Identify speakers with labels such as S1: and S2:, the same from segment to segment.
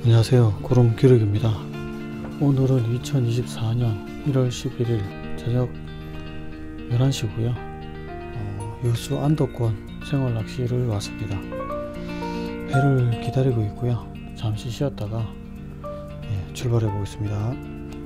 S1: 안녕하세요, 구름기륵입니다. 오늘은 2024년 1월 11일 저녁 11시고요 여수 안도권 생활낚시를 왔습니다. 배를 기다리고 있고요, 잠시 쉬었다가 출발해 보겠습니다.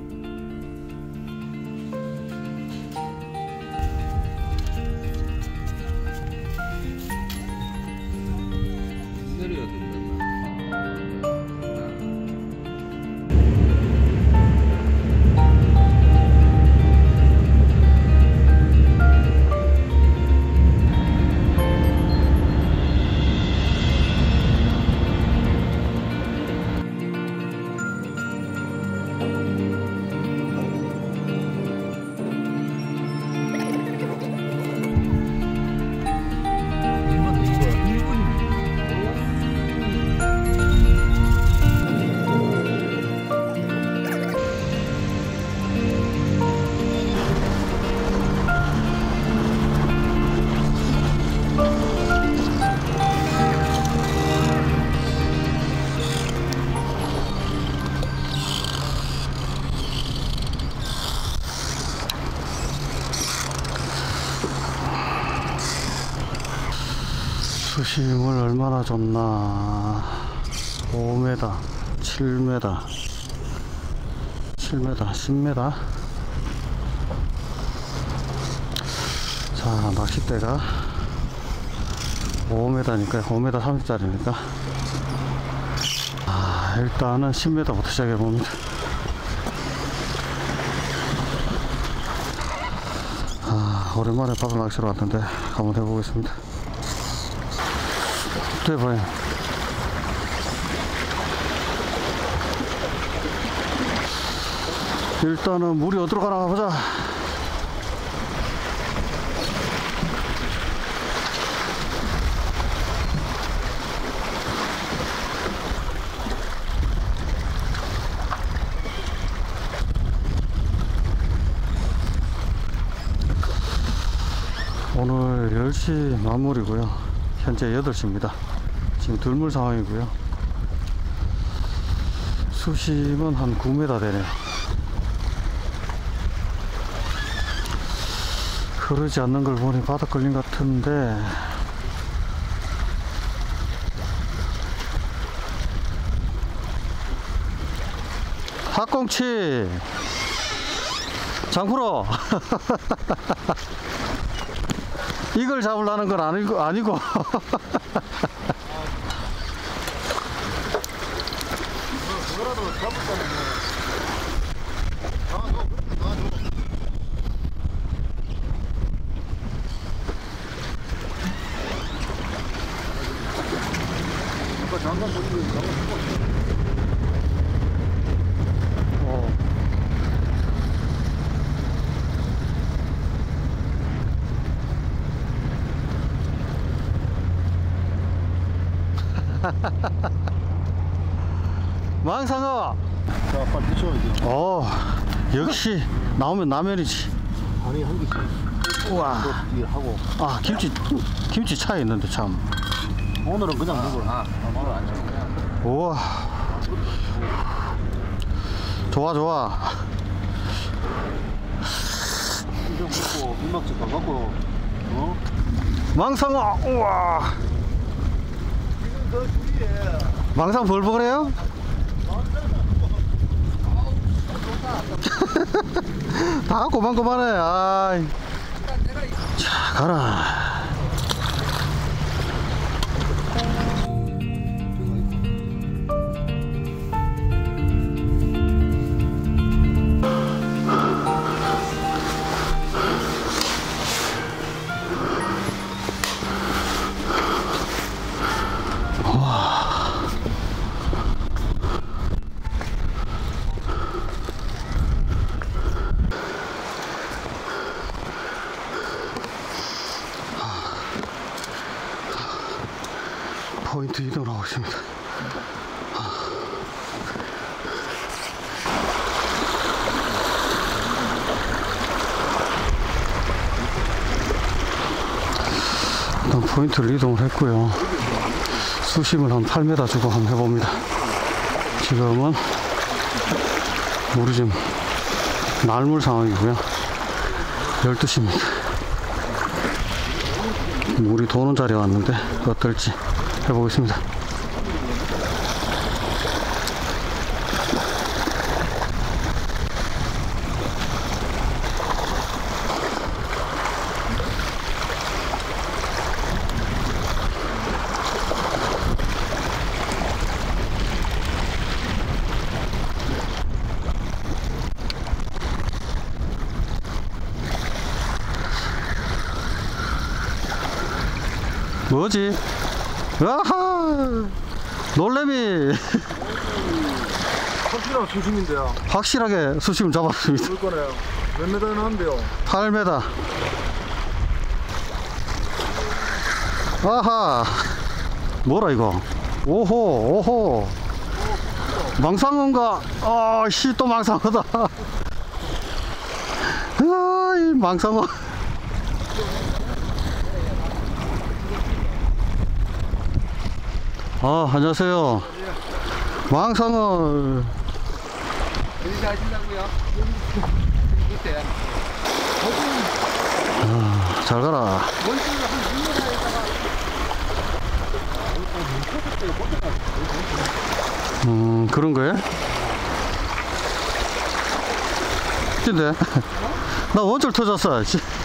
S1: 수심을 얼마나 줬나. 5m, 7m, 7m, 10m. 자, 낚싯대가 5m니까 5m 30짜리니까 일단은 10m부터 시작해 봅니다. 오랜만에 바다 낚시로 왔는데 한번 해보겠습니다. 해봐요. 일단은 물이 어디로 가나 보자. 오늘 10시 마무리고요, 현재 8시입니다 지금 들물 상황이고요. 수심은 한 9m 되네요. 흐르지 않는 걸 보니 바닥 걸린 것 같은데 학꽁치 장프로 이걸 잡으려는 건 아니고
S2: 그거라도 잡을까는 아까 장갑 보는 거 장갑
S1: 망상어.
S2: 자, 빨리 붙여야지.
S1: 역시 나오면 라면이지.
S2: 아니, 한 개씩.
S1: 우와.
S2: 하고.
S1: 김치 차에 있는데 참.
S2: 오늘은 그냥 먹어. 오늘 안 줘.
S1: 우와. 좋아.
S2: 이거 먹고 민박집 가갖고
S1: 망상어. 우와.
S2: 지금 그 주위에
S1: 망상 벌벌해요? 다 고만고만해. 자, 가라. 포인트 이동하고 있습니다. 일단 포인트를 이동을 했고요. 수심을 한 8m 주고 한번 해봅니다. 지금은 물이 좀 날물 상황이고요. 12시입니다. 물이 도는 자리에 왔는데 어떨지 해보겠습니다. 뭐지? 아하! 놀래미!
S2: 확실한 수심인데요.
S1: 확실하게 수심을 잡았습니다.
S2: 물 거네요. 몇 메다나 한데요?
S1: 8m. 아하! 뭐라 이거? 오호, 오호. 망상어인가? 씨, 또 망상어다. 이 망상어. 안녕하세요. 망상어.
S2: 어디 가신다고요? 밑에.
S1: 잘 가라. 그런 거야? 근데 나 원줄 터졌어.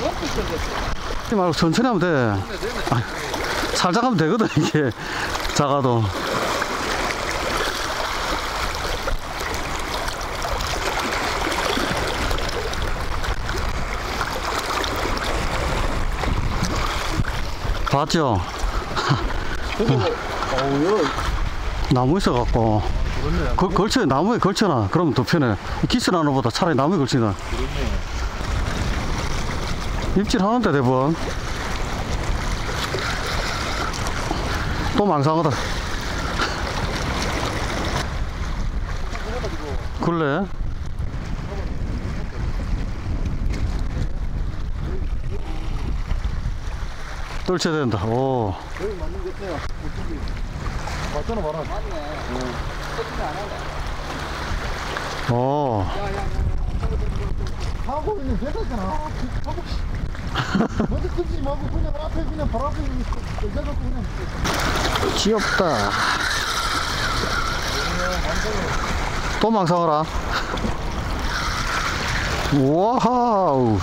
S1: 말고 천천히 하면 돼. 살짝 하면 되거든, 이게. 작아도. 봤죠? 나무 있어갖고 걸쳐, 나무에 걸쳐놔. 그러면 더 편해. 기스나는 보다 차라리 나무에 걸치나. 입질하는데 대부분. 또 망상하다. 그래? 떨쳐야 된다. 오.
S2: 여기 맞는 것 같아요. 맞잖아, 봐라. 맞네. 터치는 안 하네.
S1: 오.
S2: 하고 있는 배다잖아. 먼저 끊지 말고 그냥 앞에 그냥 바로 앞에 의자갖고 그냥.
S1: 귀엽다. 또 망상어라. 와우.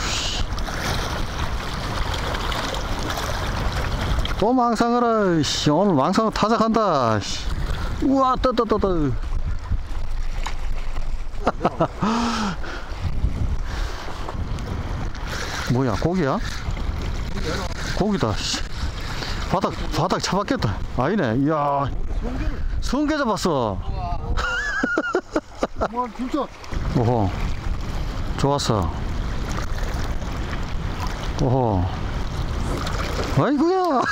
S1: 또 망상어라. 오늘 망상어 타작한다. 우와, 떠. 뭐야, 고기야? 고기다. 바닥 차봤겠다. 아니네. 이야, 성게 잡았어.
S2: 와, 진짜.
S1: 오호, 좋았어. 오호, 아이고야.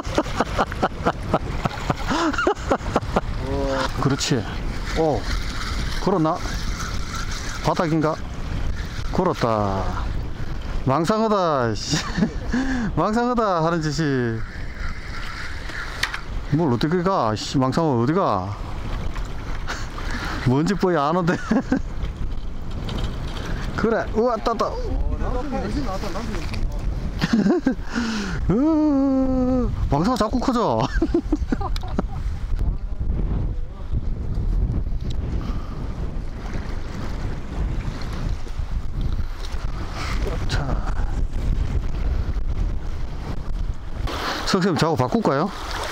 S1: 그렇지. 오, 걸었나? 바닥인가? 걸었다. 망상어다. 망상어다 하는 짓이. 뭘 어떻게 가? 망상어 어디가? 뭔지 뽀이 안 온대. 그래. 우와, 따다. 망상어 자꾸 커져. 자, 선생님 자고 바꿀까요?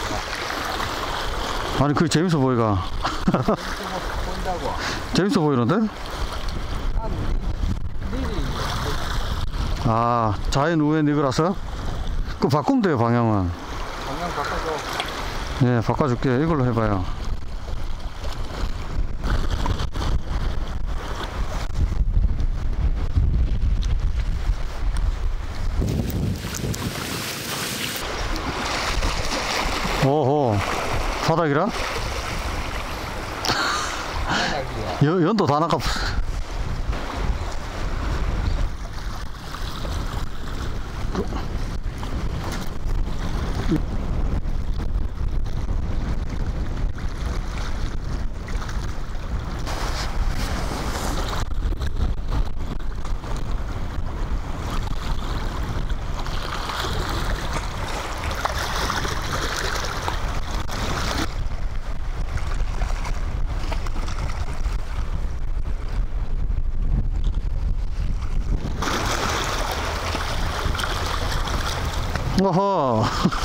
S1: 아니, 그게 재밌어 보이가. 재밌어 보이는데? 아, 자연 우회 니그라서? 그거 바꾸면 돼요, 방향은.
S2: 방향 바꿔줘.
S1: 네, 바꿔줄게. 이걸로 해봐요. 오호, 바닥이라? 연도 다 나가. 어허.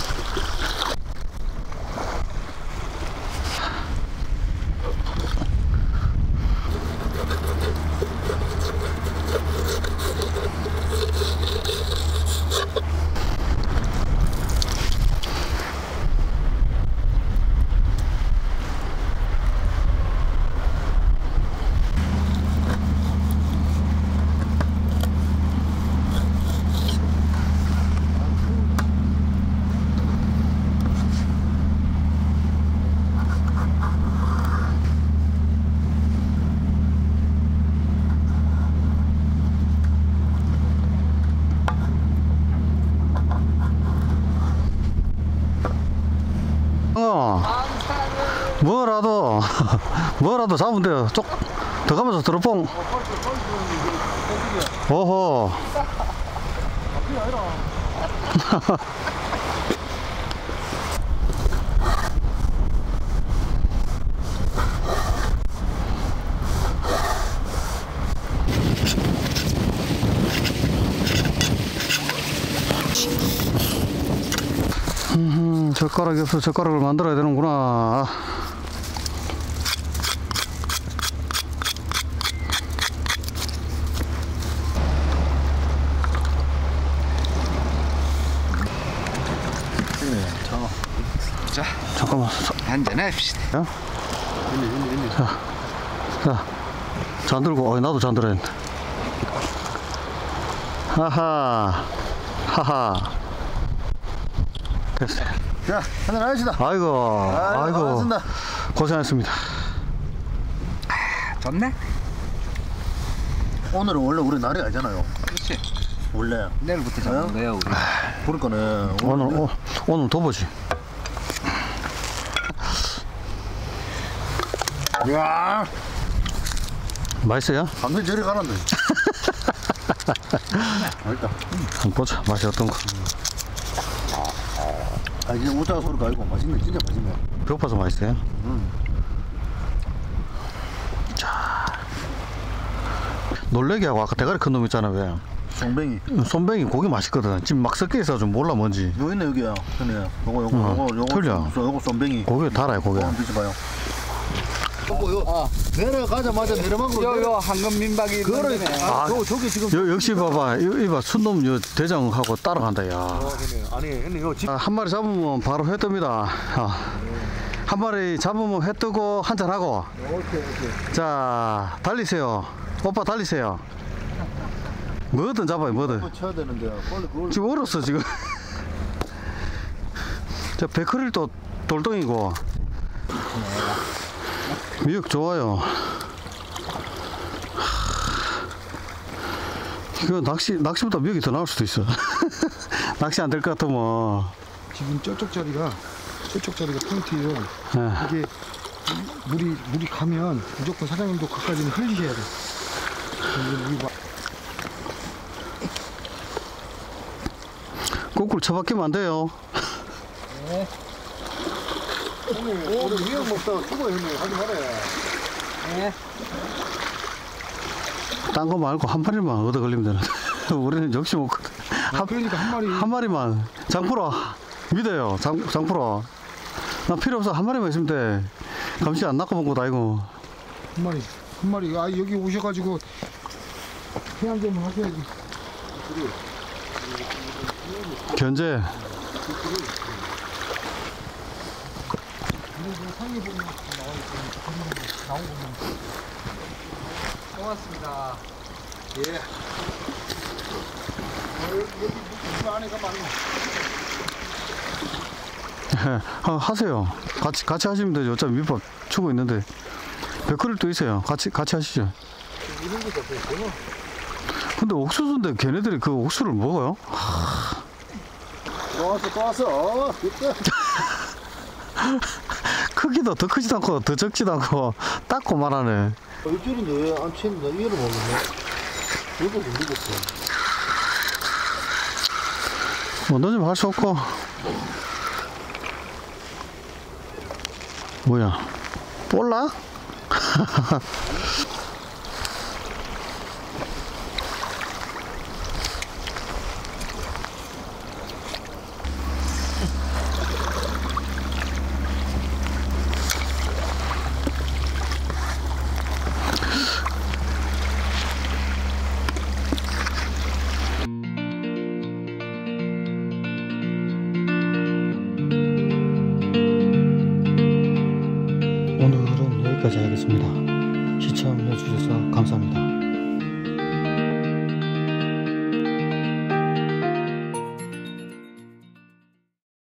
S1: 뭐라도 잡으면 돼요. 쪽 더 가면서 드롭봉. 오호. 젓가락이 없어. 젓가락을 만들어야 되는구나.
S3: 자,
S1: 잠깐만.
S3: 한잔합시다.
S1: 야? 자, 잔 들고. 나도 잔 들어야 돼. 하하. 하하. 됐어.
S2: 자, 한잔 하시다.
S1: 아이고.
S2: 반갑습니다.
S1: 고생하셨습니다.
S3: 좋네?
S2: 오늘은 원래 우리 날이 알잖아요.
S3: 그렇지.
S2: 원래.
S3: 내일부터 잡는 거야, 우리.
S2: 그러니까는
S1: 오늘 둬보지.
S2: 야,
S1: 맛있어요?
S2: 감기 저리 가란데. 맛있다.
S1: 한번 보자. 맛이 어떤가.
S2: 아, 이제 오자가 소리가 아니고 맛있네. 진짜 맛있네.
S1: 배고파서 맛있어요. 자, 놀래기 하고 아까 대가리 큰 놈 있잖아. 왜?
S2: 송뱅이.
S1: 손뱅이 고기 맛있거든. 지금 막 섞여 있어 좀 몰라 뭔지.
S2: 여기 있네, 여기야. 형님. 요거
S1: 틀려.
S2: 요거 송뱅이.
S1: 고기 달아요 고기.
S2: 한번 드셔봐요. 내려가자마자 내려만
S3: 요 황금 민박이
S2: 그거를
S3: 있는데.
S2: 저기 지금
S1: 역시 봐봐. 이봐 순놈 요 대장하고 따라간다. 야.
S2: 아니 형님 이거 지금
S1: 한 마리 잡으면 바로 회 뜹니다. 한 마리 잡으면 회 뜨고 한잔 하고.
S2: 오케이.
S1: 자, 달리세요. 오빠 달리세요. 뭐든 잡아요, 뭐든.
S2: 한번 쳐야 되는데 빨리 그걸
S1: 지금 얼었어, 지금. 자, 베크릴도 돌덩이고. 미역 좋아요. 이거 낚시보다 미역이 더 나올 수도 있어. 낚시 안 될 것 같으면.
S4: 지금 저쪽 자리가 포인트예요.
S1: 예.
S4: 이게 물이 가면 무조건 사장님도 그까지는 흘리셔야 돼. 여기
S1: 거꾸로 쳐박히면 안 돼요.
S2: 형님 오늘 미역 먹다가 죽어 형님 하지 말아요.
S1: 딴 거 말고 한 마리만 얻어 걸리면 되는데. 우리는 욕심 없거든.
S4: 그러니까
S1: 한 마리만. 장프로 믿어요. 장프로. 나 필요 없어. 한 마리만 있으면 돼. 감시 안 낚아본 것도 아니고.
S4: 한 마리. 아 여기 오셔가지고 해양 좀 하셔야지.
S1: 견제.
S3: 고맙습니다.
S2: 예.
S1: 하세요. 같이 하시면 되죠. 어차피 밑밥 추고 있는데. 베크릴 또 있어요. 같이 하시죠. 근데 옥수수인데 걔네들이 그 옥수를 먹어요?
S2: 또 왔어. 이때
S1: 크기도 더 크지도 않고 더 적지도 않고 딱 고만하네.
S2: 일주일인데 왜 안 치는데 이거를 먹는데? 이거 못 먹었어.
S1: 뭐 넣으면 할 수 없고. 뭐야? 볼라? 여기까지 하겠습니다. 시청해주셔서 감사합니다.